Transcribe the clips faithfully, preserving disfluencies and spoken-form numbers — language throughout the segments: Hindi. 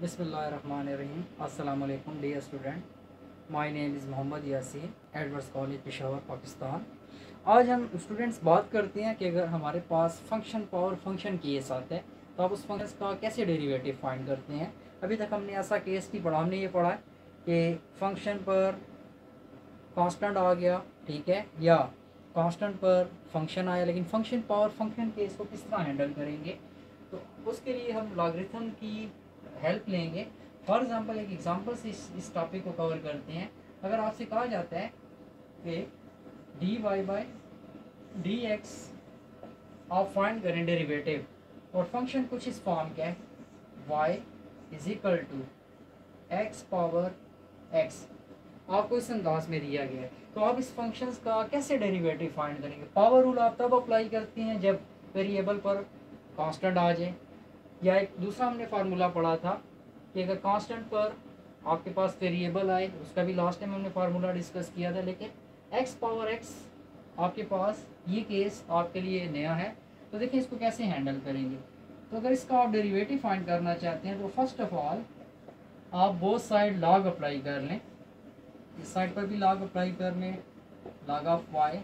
बिस्मिल्लाहिर्रहमानिर्रहीम। अस्सलाम वालेकुम dear student, my name is Mohammad Yasin, Edwardes college Peshawar Pakistan. आज हम स्टूडेंट्स बात करते हैं कि अगर हमारे पास फंक्शन पावर फंक्शन केस आता है तो आप उस फंक्शन का कैसे डेरिवेटिव फाइंड करते हैं। अभी तक हमने ऐसा केस नहीं पढ़ा। हमने ये पढ़ा कि फंक्शन पर कांस्टेंट आ गया, ठीक है, या कांस्टेंट पर फंक्शन आया, लेकिन फंक्शन पावर फंक्शन केस को किस तरह हैंडल करेंगे। तो उसके लिए हम लॉगरिथम की हेल्प लेंगे। फॉर एग्जांपल एक एग्जांपल से इस इस टॉपिक को कवर करते हैं। अगर आपसे कहा जाता है कि d y by d x आप फाइंड करें डेरिवेटिव, और फंक्शन कुछ इस फॉर्म का है, y is equal to x power x, आपको इस अंदाज में दिया गया है। तो आप इस फंक्शन का कैसे डेरिवेटिव फाइंड करेंगे। पावर रूल आप तब अप्लाई करते हैं जब वेरिएबल पर कांस्टेंट आ जाए, या एक दूसरा हमने फार्मूला पढ़ा था कि अगर कांस्टेंट पर आपके पास वेरिएबल आए, उसका भी लास्ट टाइम हमने फार्मूला डिस्कस किया था, लेकिन एक्स पावर एक्स आपके पास ये केस आपके लिए नया है। तो देखिए इसको कैसे हैंडल करेंगे। तो अगर इसका आप डेरिवेटिव फाइंड करना चाहते हैं तो फर्स्ट ऑफ ऑल आप बोथ साइड लॉग अप्लाई कर लें। इस साइड पर भी लॉग अप्लाई कर लें, लॉग ऑफ वाई,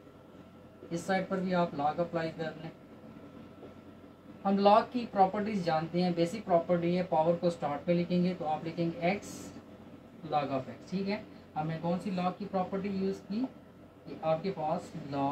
इस साइड पर भी आप लॉग अप्लाई कर लें। हम लॉग की प्रॉपर्टीज जानते हैं, बेसिक प्रॉपर्टी है, पावर को स्टार्ट पे लिखेंगे तो आप लिखेंगे एक्स लॉग ऑफ एक्स, ठीक है। हमने कौन सी लॉग की प्रॉपर्टी यूज़ की, कि आपके पास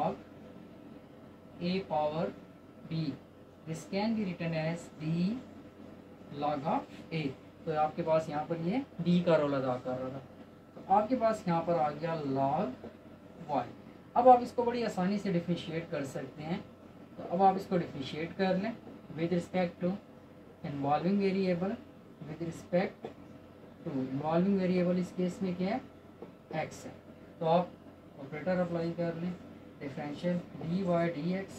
log a power b, this can be written as b log of a. तो आपके पास यहाँ पर ये डी का रोल अदा कर रहा था, तो आपके पास यहाँ पर आ गया लॉग वाई। अब आप इसको बड़ी आसानी से डिफरेंशिएट कर सकते हैं। तो अब आप इसको डिफरेंशिएट कर लें with respect to involving variable, with respect to involving variable इस केस में क्या है, x है। तो आप ऑपरेटर अप्लाई कर लें, differential d y d x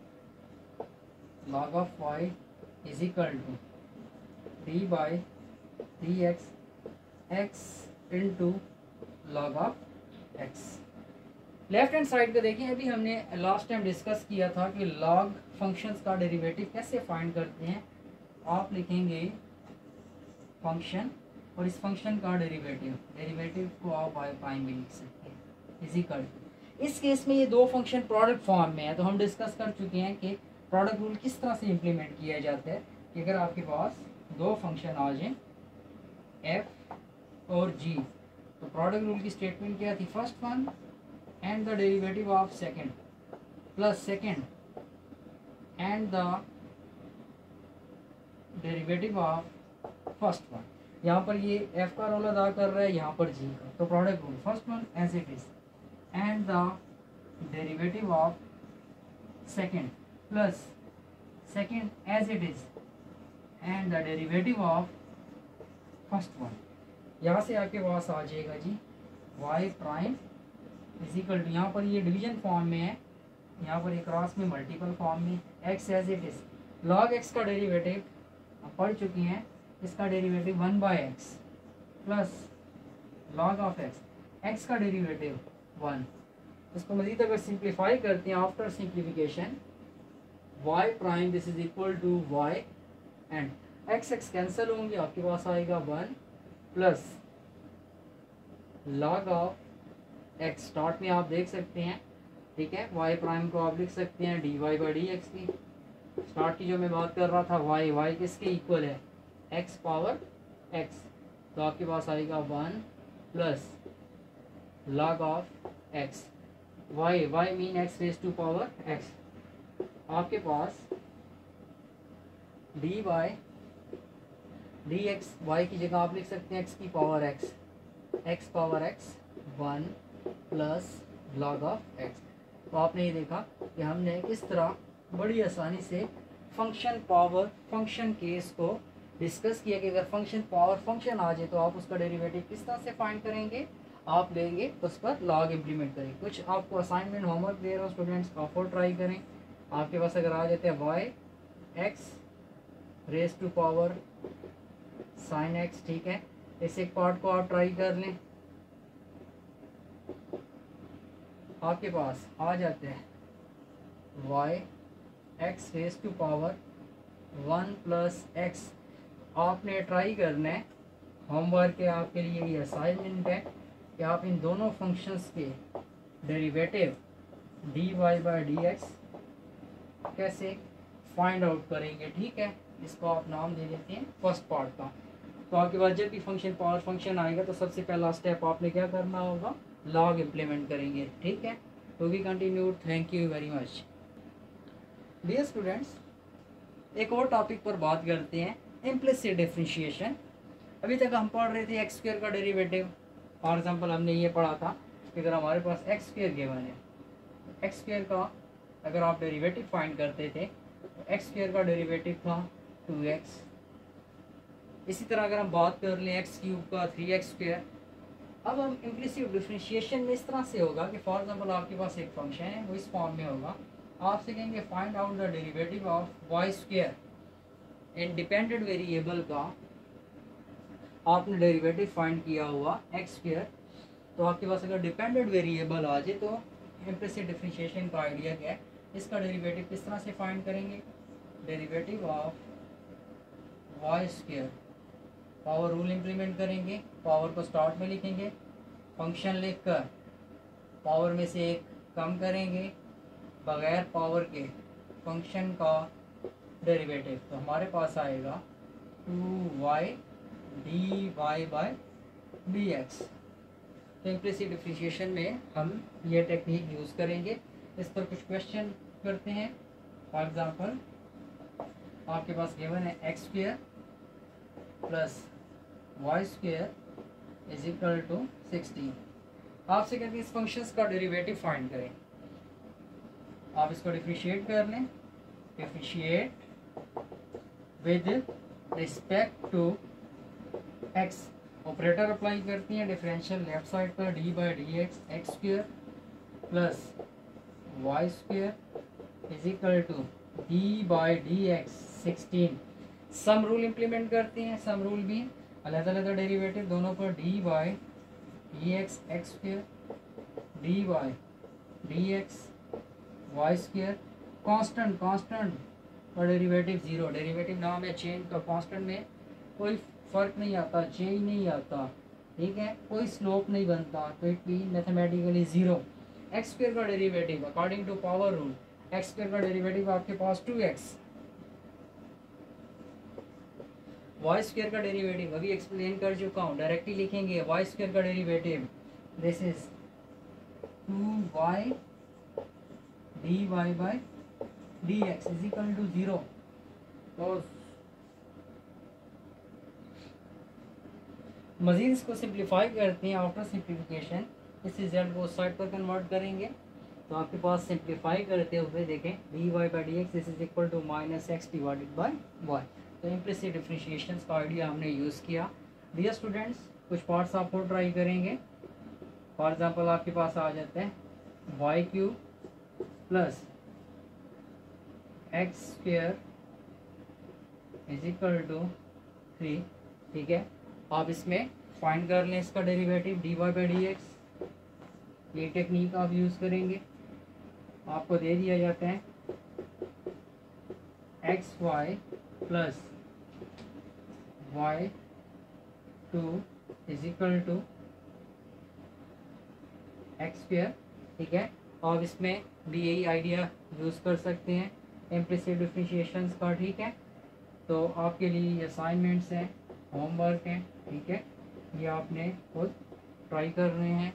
log of y is equal to d by d x x into log of x. Left hand side पे देखिए, अभी हमने लास्ट टाइम डिस्कस किया था कि लॉग फंक्शंस का डेरिवेटिव कैसे फाइंड करते हैं। आप लिखेंगे फंक्शन और इस फंक्शन का डेरिवेटिव, डेरिवेटिव को आप बाय प्राइम भी लिख सकते हैं, इज इक्वल टू। इस केस में ये दो फंक्शन प्रोडक्ट फॉर्म में है, तो हम डिस्कस कर चुके हैं कि प्रोडक्ट रूल किस तरह से इम्प्लीमेंट किया जाता है। कि अगर आपके पास दो फंक्शन आ जाए एफ और जी, तो प्रोडक्ट रूल की स्टेटमेंट क्या थी, first one and the derivative of second plus second and the derivative of first one। यहाँ पर ये f का रोल अदा कर रहा है, यहाँ पर g का, तो product rule first one as it is and the derivative of second plus second as it is and the derivative of first one. यहाँ से आपके पास आ जाएगा g y prime is equal to, यहाँ पर ये डिवीजन फॉर्म में है, यहाँ पर एक क्रॉस में मल्टीपल फॉर्म में, x as it is log x का डेरिवेटिव हम पढ़ चुके हैं, इसका derivative one by x plus log of x, x का डेरिवेटिव वन। इसको मजीद अगर सिंप्लीफाई करते हैं after simplification, y prime this is equal to y and x x cancel होंगे, आपके पास आएगा one plus log of x. Start में आप देख सकते हैं, ठीक है, वाई प्राइम को आप लिख सकते हैं d y by d x की। स्टार्ट की जो मैं बात कर रहा था, वाई वाई किसके इक्वल है, एक्स पावर एक्स, तो आपके पास आएगा one plus log of x, y y mean x raise to power x. आपके पास d y d x, y की जगह आप लिख सकते हैं एक्स की power x, x power x one plus log of x. तो आपने ये देखा कि हमने किस तरह बड़ी आसानी से फंक्शन पावर फंक्शन केस को डिस्कस किया कि अगर फंक्शन पावर फंक्शन आ जाए तो आप उसका डेरिवेटिव किस तरह से फाइंड करेंगे। आप लेंगे उस पर लॉग इम्प्लीमेंट करेंगे। कुछ आपको असाइनमेंट होमवर्क दे रहा हूँ स्टूडेंट्स, आप और ट्राई करें। आपके पास अगर आ जाते हैं y x raise to power sine x, ठीक है, इस एक पार्ट को आप ट्राई कर लें। आपके पास आ जाते हैं y x raise to power one plus x, आपने ट्राई करना है, होमवर्क है आपके लिए, ये असाइनमेंट है कि आप इन दोनों फंक्शंस के derivative d y by d x कैसे फाइंड आउट करेंगे। ठीक है, इसको आप नाम दे देते हैं फर्स्ट पार्ट का। तो आपके पास जब भी फंक्शन पावर फंक्शन आएगा तो सबसे पहला स्टेप आपने क्या करना होगा, लॉग इम्प्लीमेंट करेंगे। ठीक है, तो we continued, thank you very much. Dear students, एक और टॉपिक पर बात करते हैं, इम्प्लिसिट डिफरेंशिएशन। अभी तक हम पढ़ रहे थे एक्स स्क्वायर का डेरिवेटिव। फॉर एग्जांपल हमने ये पढ़ा था कि अगर हमारे पास एक्स स्क्वायर गिवन है, एक्स स्क्वायर का अगर आप डेरिवेटिव फाइंड करते थे तो एक्स स्क्वायर का डेरिवेटिव था टू एक्स। इसी तरह अगर हम बात कर लें एक्स क्यूब का थ्री एक्स स्क्वायर। अब हम इम्प्लिसिट डिफरेंशिएशन में इस तरह से होगा कि फॉर एग्जांपल आपके पास एक फंक्शन है, वो इस फॉर्म में होगा, आपसे कहेंगे find out the derivative of y square. Independent variable का आपने डेरिवेटिव फाइंड किया हुआ एक्स स्क्वायर, तो आपके पास अगर डिपेंडेंट वेरिएबल आ जाए तो इम्प्लिसिट डिफरेंशिएशन का आइडिया क्या है, इसका डेरिवेटिव किस तरह से फाइंड करेंगे, derivative of y square, power rule implement करेंगे, पावर को स्टार्ट में लिखेंगे, फंक्शन लिखकर पावर में से एक कम करेंगे, बगैर पावर के फंक्शन का डेरिवेटिव, तो हमारे पास आएगा two y d y by d x. तो इम्प्लिसिट डिफरेंशिएशन में हम ये टेक्निक यूज़ करेंगे। इस पर कुछ क्वेश्चन करते हैं। फॉर एग्जांपल आपके पास गिवन है x square plus y square is equal to sixteen. आपसे कहते हैं इस फंक्शंस का डेरिवेटिव फाइंड करें। आप इसको डिफरेंशिएट कर लें, differentiate with respect to x, operator apply करती हैं, डिफरेंशियल लेफ्ट साइड पर d by d x x square plus y square is equal to d by d x sixteen. Sum rule implement करते हैं, सम रूल भी अलग अलग डेरिवेटिव दोनों पर d by d x x square d by d x y square, constant constant और डेरिवेटिव जीरो। डेरिवेटिव नाम है चेंज का, कांस्टेंट में कोई फर्क नहीं आता, चेंज नहीं आता, ठीक है, कोई स्लोप नहीं बनता, तो it mean mathematically zero. X square का derivative according to power rule, x square का डेरिवेटिव आपके पास टू एक्स। वाई स्क्वायर का डेरिवेटिव अभी एक्सप्लेन कर चुका हूँ, डायरेक्टली लिखेंगे वाई स्क्वायर का derivative this is two y d y by d x is equal to zero. तो मजीद इसको सिंप्लीफाई करते हैं, आफ्टर सिंप्लीफिकेशन इस रिजल्ट को साइड पर कन्वर्ट करेंगे। तो आपके पास सिंप्लीफाई करते हुए देखें d y by d x this is equal to minus x divided by y. तो इम्प्लिसिट डिफरेंशिएशन का आइडिया हमने यूज़ किया। डियर स्टूडेंट्स, कुछ पार्ट्स आप और ट्राई करेंगे। फॉर एग्जांपल आपके पास आ जाते हैं y cube plus x square is equal to three. ठीक है, आप इसमें फाइंड कर लें इसका derivative d y by d x. ये टेक्निक आप यूज़ करेंगे। आपको दे दिया जाता है x y plus y two is equal to x square. ठीक है, आप इसमें भी यही आइडिया यूज़ कर सकते हैं इम्प्लिसिट डिफरेंशिएशंस का। ठीक है, तो आपके लिए असाइनमेंट्स हैं, होमवर्क हैं, ठीक है, ये आपने खुद ट्राई कर रहे हैं।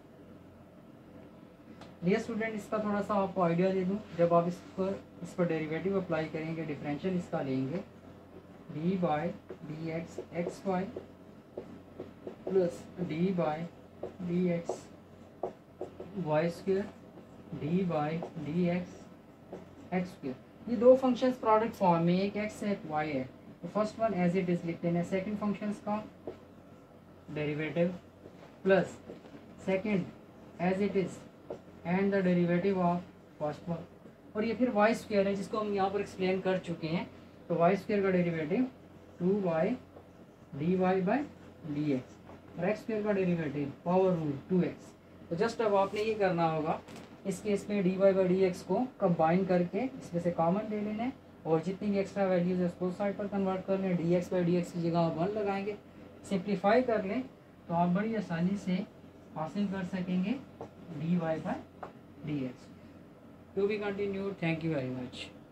डियर स्टूडेंट, इसका थोड़ा सा आपको आइडिया दे दूं, जब आप इस पर इस पर डेरिवेटिव अप्लाई करेंगे, डिफरेंशियल इसका लेंगे d by d x x y plus d by d x y square d by d x x square. ये दो फंक्शंस प्रोडक्ट फॉर्म में, एक एक्स है एक वाई है। तो first one as it is लिखते हैं, सेकंड फंक्शंस का derivative plus second as it is and the derivative of first one. और ये फिर वाई स्क्वायर है जिसको हम यहाँ पर एक्सप्लेन कर चुके हैं। तो वाई स्क्वायर का derivative two y d y by d x और एक्स स्क्वायर का derivative power rule two x. तो जस्ट अब आपने ये करना होगा, इस केस में d y by d x को कंबाइन करके इसमें से कॉमन ले लेना है और जितनी भी एक्स्ट्रा वैल्यूज है उसको साइड पर कन्वर्ट कर लें। D x by d x की जगह आप वन लगाएंगे, सिंप्लीफाई कर लें तो आप बड़ी आसानी से हासिल कर सकेंगे d y by d x. To be continued. Thank you very much.